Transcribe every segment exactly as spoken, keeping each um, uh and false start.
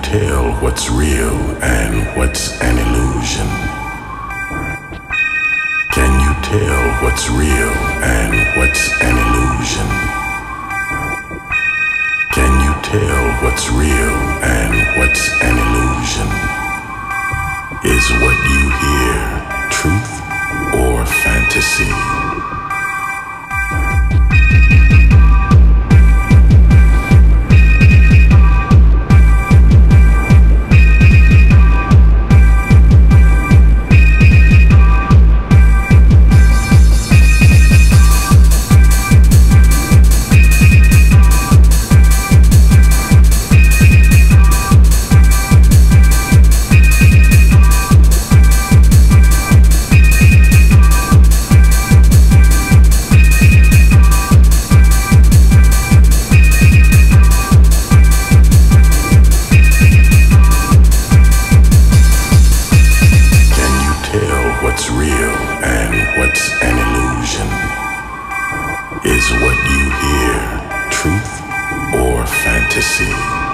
tell what's real and what's an illusion? Can you tell what's real and what's an illusion? Can you tell what's real and what's an illusion? Is what you hear truth or fantasy? What's real and what's an illusion? Is what you hear truth or fantasy?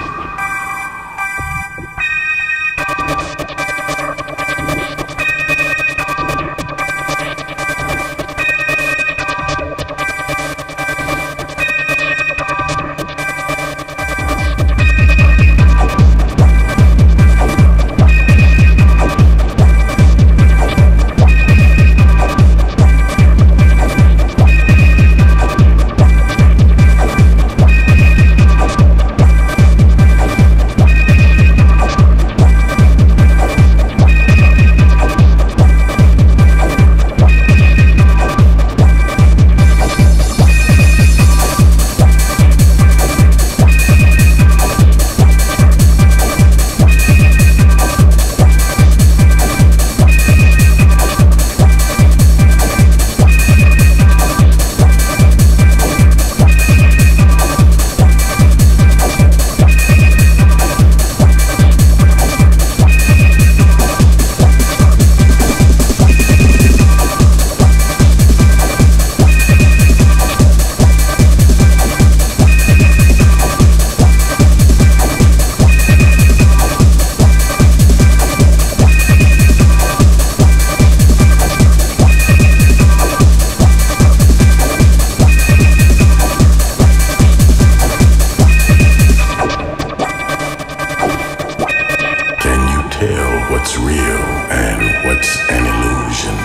What's real and what's an illusion?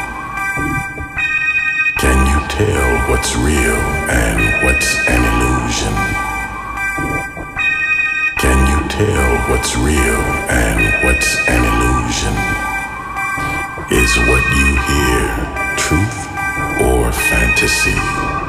Can you tell what's real and what's an illusion? Can you tell what's real and what's an illusion? Is what you hear truth or fantasy?